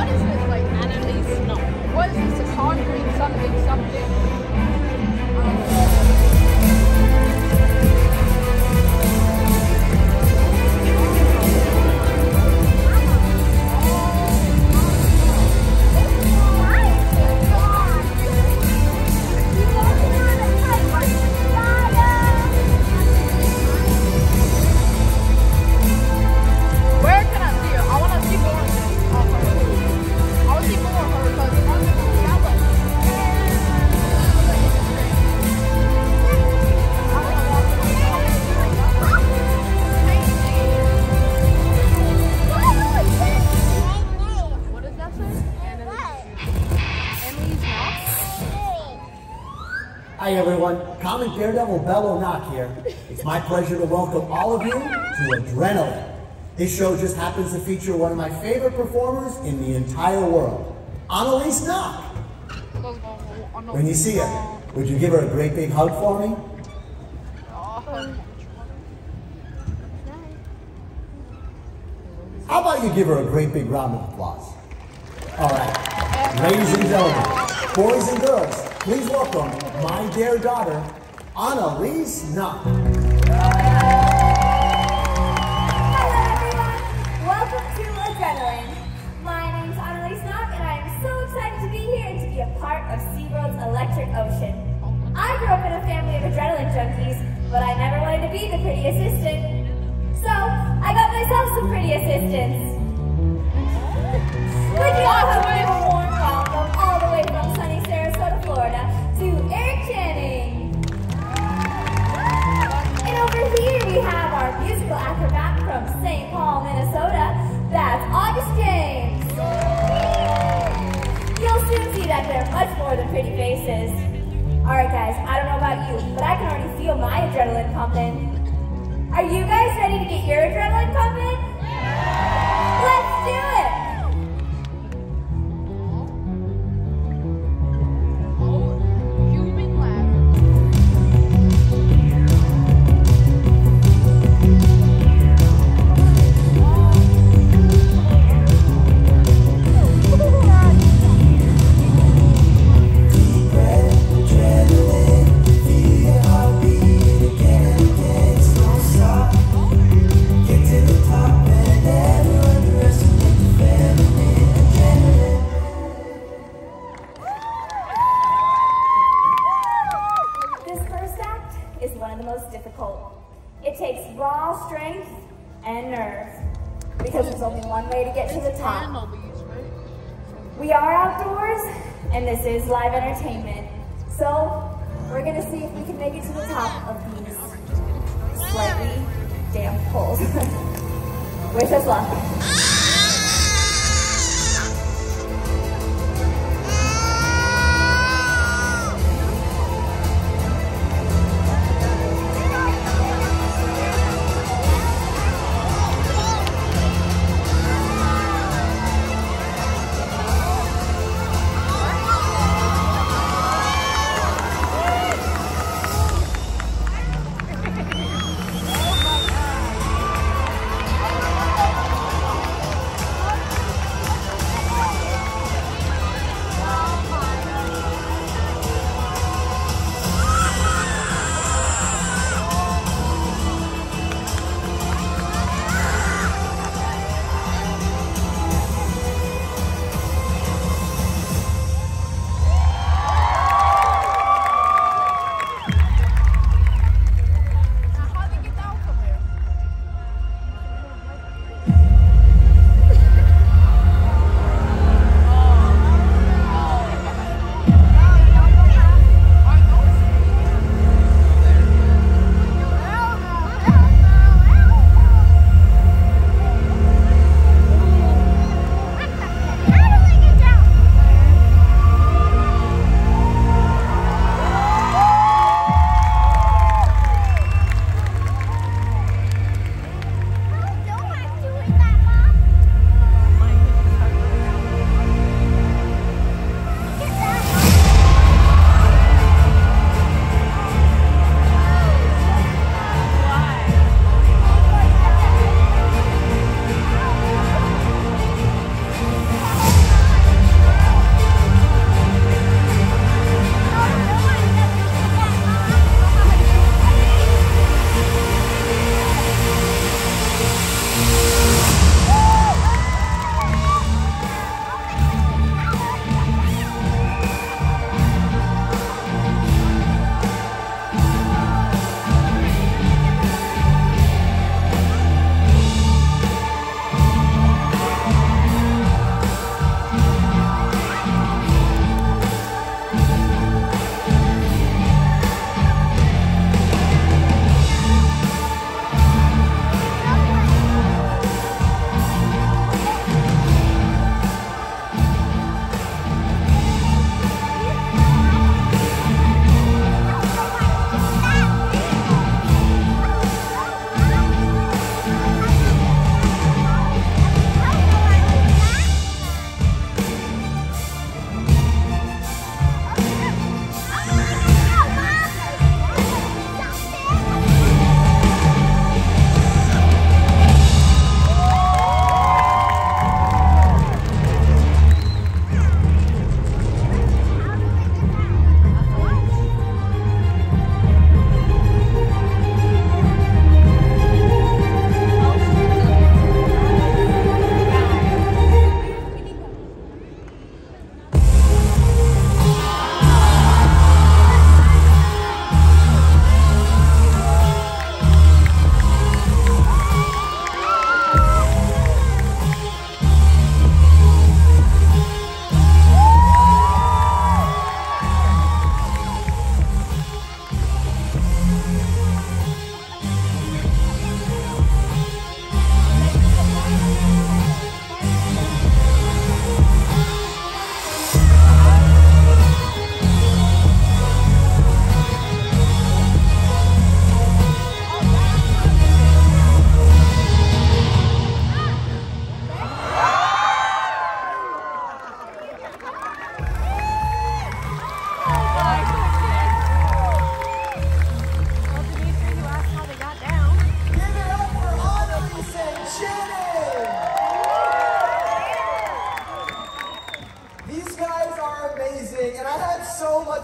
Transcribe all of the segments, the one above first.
is this? Like Annalise? No. What is this? A conjuring something something? Hi everyone, Common Daredevil Bello Knock here. It's my pleasure to welcome all of you to Adrenaline. This show just happens to feature one of my favorite performers in the entire world, Annalise Knock. When you see her, would you give her a great big hug for me? How about you give her a great big round of applause? All right, ladies and gentlemen, boys and girls, please welcome my dear daughter, Annalise Knock. Hello everyone, welcome to Adrenaline. My name's Annalise Knock and I am so excited to be here and to be a part of SeaWorld's Electric Ocean. I grew up in a family of adrenaline junkies, but I never wanted to be the pretty assistant. So, I got myself some pretty assistants. Would you all have a warm welcome all the way from sunny Sarasota, Florida, to Eric Channing. And over here we have our musical acrobat from St. Paul, Minnesota. That's August James. You'll soon see that they're much more than pretty faces. Alright guys, I don't know about you, but I can already feel my adrenaline pumping. Are you guys ready to get your adrenaline pumping? Let's do it! It takes raw strength and nerve, because there's only one way to get to the top. We are outdoors, and this is live entertainment. So, we're gonna see if we can make it to the top of these slightly damp poles. Wish us luck.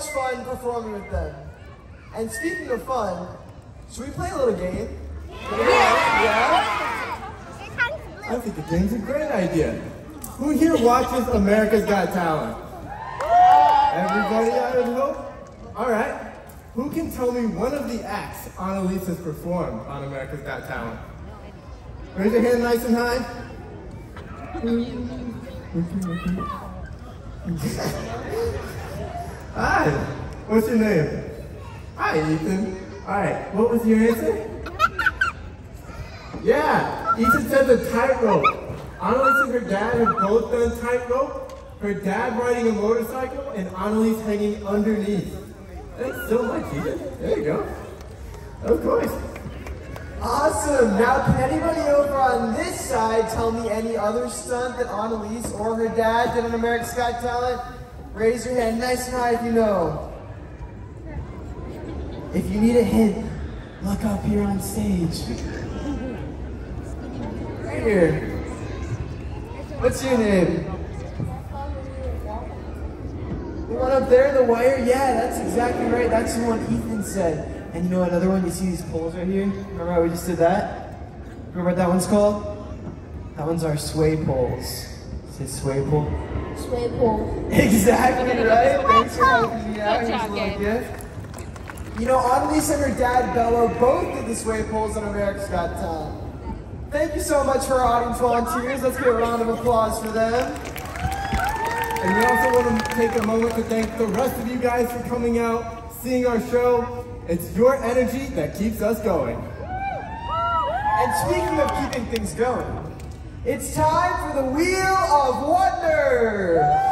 much fun performing with them. And speaking of fun, should we play a little game? Yeah? I think the game's a great idea. Who here watches America's Got Talent? Everybody, I would hope? All right. Who can tell me one of the acts Annalise has performed on America's Got Talent? Raise your hand nice and high. Hi, what's your name? Hi, Ethan. All right, what was your answer? Yeah, Ethan said the tightrope. Annalise and her dad have both done tightrope. Her dad riding a motorcycle and Annalise hanging underneath. Thanks so much, Ethan. There you go. Of course. Awesome. Now, can anybody over on this side tell me any other stunt that Annalise or her dad did on America's Got Talent? Raise your hand nice and high if you know. If you need a hint, look up here on stage. Right here. What's your name? The one up there, the wire? Yeah, that's exactly right. That's the one Ethan said. And you know another one? You see these poles right here? Remember how we just did that? Remember what that one's called? That one's our sway poles. Say sway pole. Sway pole. Exactly right. Thanks for helping me out. Here's a little gift. You know, Annalise and her dad, Bello, both did the sway poles on America's Got Talent. Thank you so much for our audience volunteers. Let's give a round of applause for them. And we also want to take a moment to thank the rest of you guys for coming out, seeing our show. It's your energy that keeps us going. And speaking of keeping things going, it's time for the Wheel of Wonder!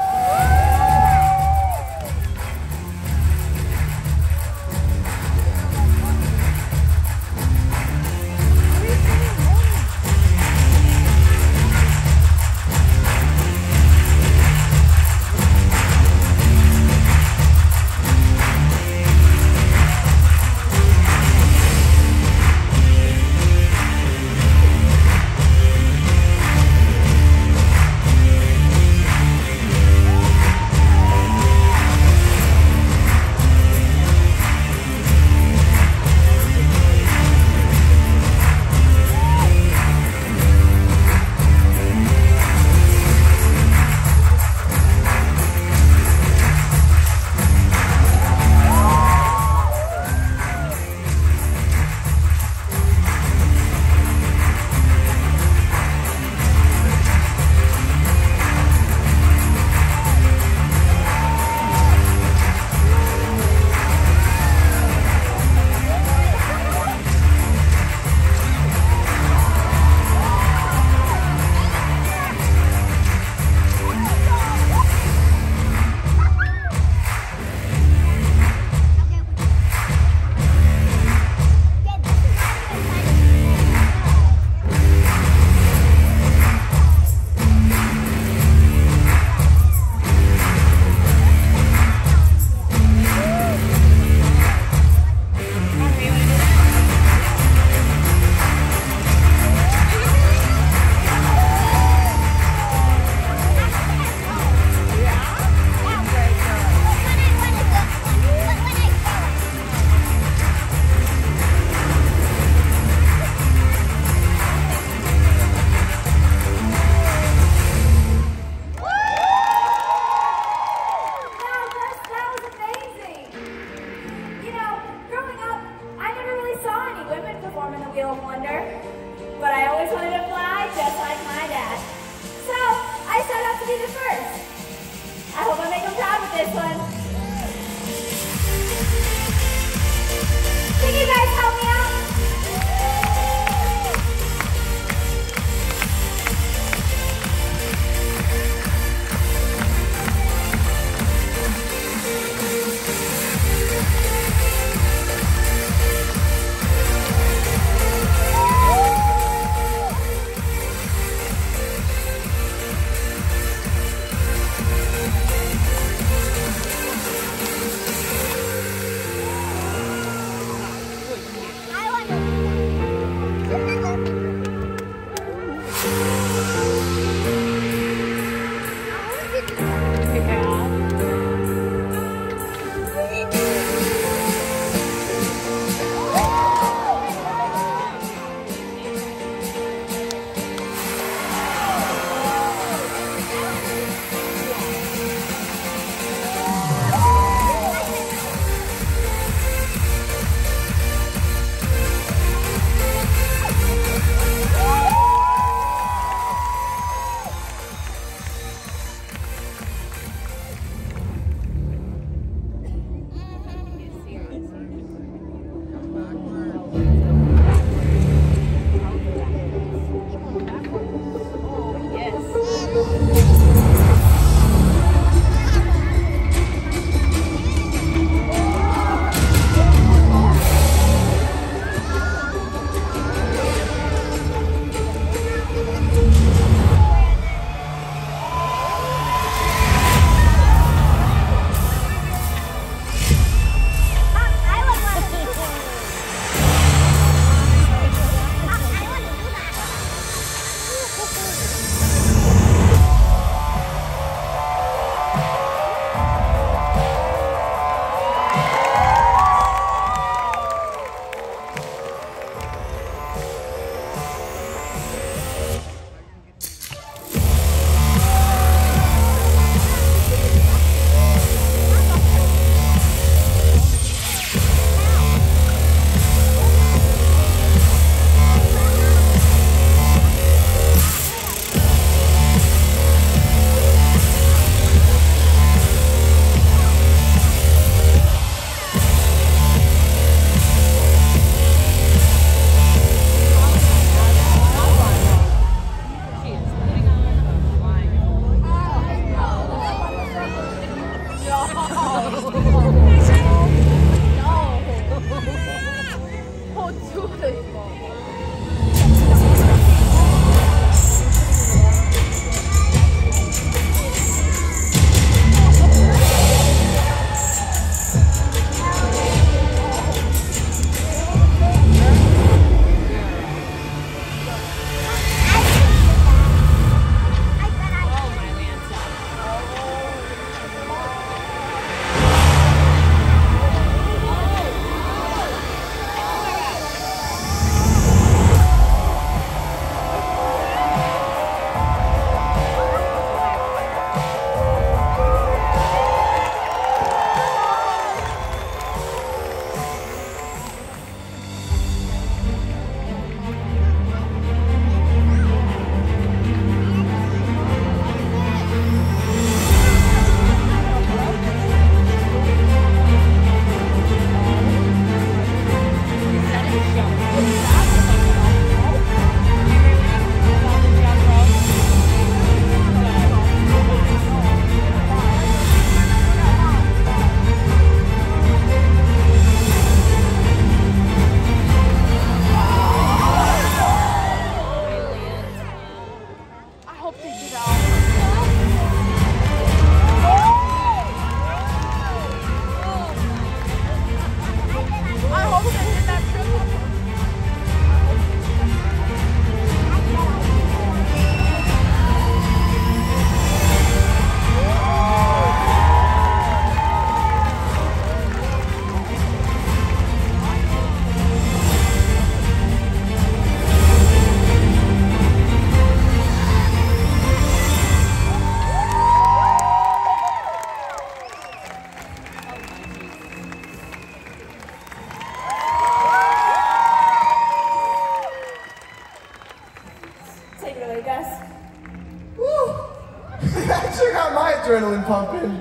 adrenaline pumping.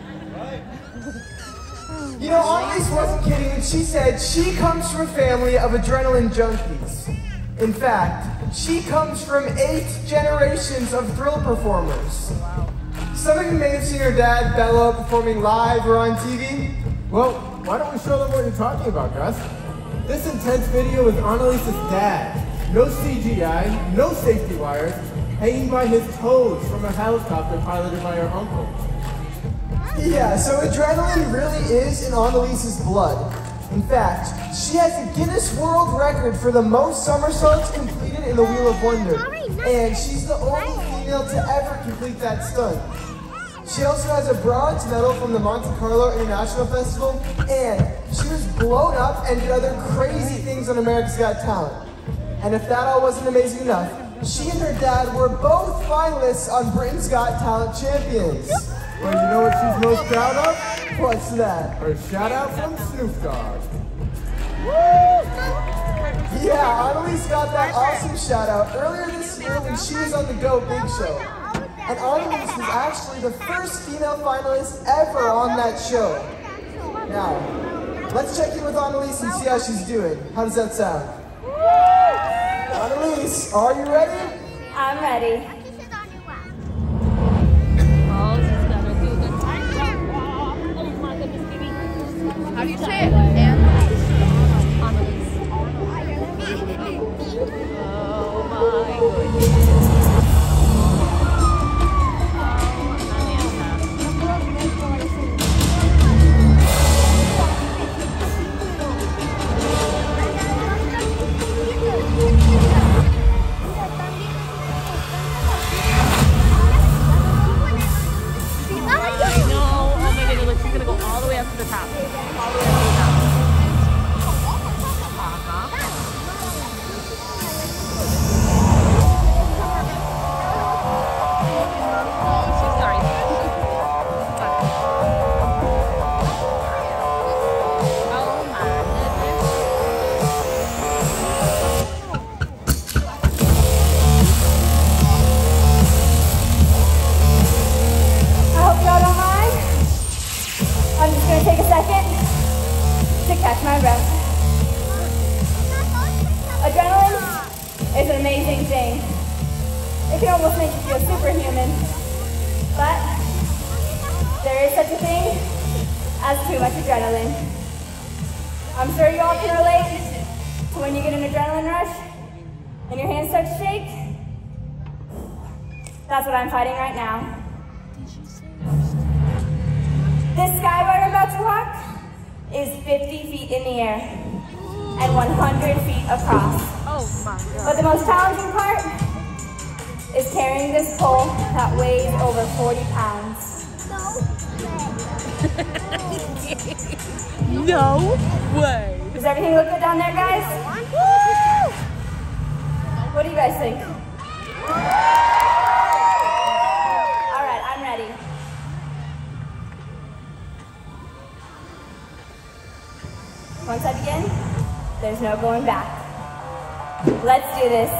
You know, Annalise wasn't kidding when she said she comes from a family of adrenaline junkies. In fact, she comes from 8 generations of thrill performers. Some of you may have seen her dad, Bello, performing live or on TV. Well, why don't we show them what you're talking about, Gus? This intense video is Annalise's dad. No CGI, no safety wires, hanging by his toes from a helicopter piloted by her uncle. Yeah, so adrenaline really is in Annalise's blood. In fact, she has the Guinness World Record for the most somersaults completed in the Wheel of Wonder. And she's the only female to ever complete that stunt. She also has a bronze medal from the Monte Carlo International Festival, and she was blown up and did other crazy things on America's Got Talent. And if that all wasn't amazing enough, she and her dad were both finalists on Britain's Got Talent Champions. Well, you know what she's most proud of? What's that? Her shout out from Snoop Dogg. Yeah, Annalise got that awesome shout out earlier this year when she was on the Go Big Show. And Annalise was actually the first female finalist ever on that show. Now, let's check in with Annalise and see how she's doing. How does that sound? Annalise, are you ready? I'm ready. How do you say it? Annalise. Oh my goodness. It's an amazing thing. It can almost make you feel superhuman. But there is such a thing as too much adrenaline. I'm sure you all can relate to when you get an adrenaline rush and your hands start to shake. That's what I'm fighting right now. This skyward I'm about to walk is 50 feet in the air and 100 feet across. Oh my God. But the most challenging part is carrying this pole that weighs over 40 pounds. No way. Does everything look good down there, guys? Woo! What do you guys think? All right, I'm ready. Once I begin, there's no going back. Let's do this.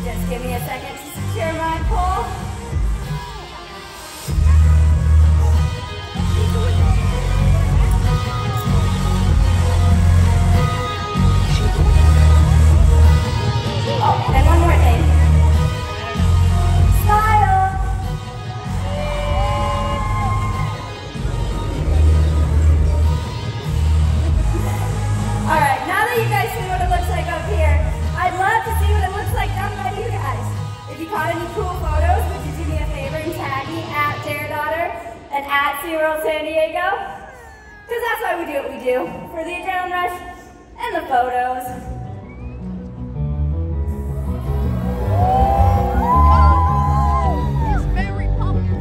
Just give me a second to secure my pole. Oh, and one more thing. Smile! Alright, now that you guys see what it looks like up here, I'd love to see what it looks like down by you guys. If you caught any cool photos, would you do me a favor and tag me at DareDaughter and at SeaWorld San Diego? Because that's why we do what we do, for the adrenaline rush and the photos. It's very popular.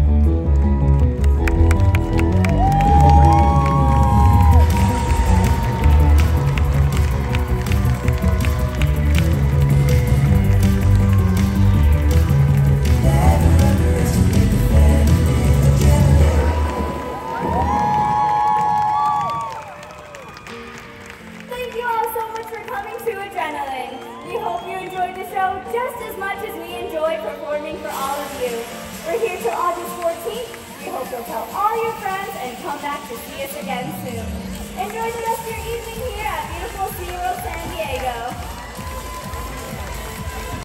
Thank you all so much for coming to Adrenaline. We hope you enjoyed the show just as much as we enjoyed performing for all of you. We're here till August 14th. We hope you'll tell all your friends and come back to see us again soon. Enjoy the rest of your evening here at beautiful SeaWorld San Diego.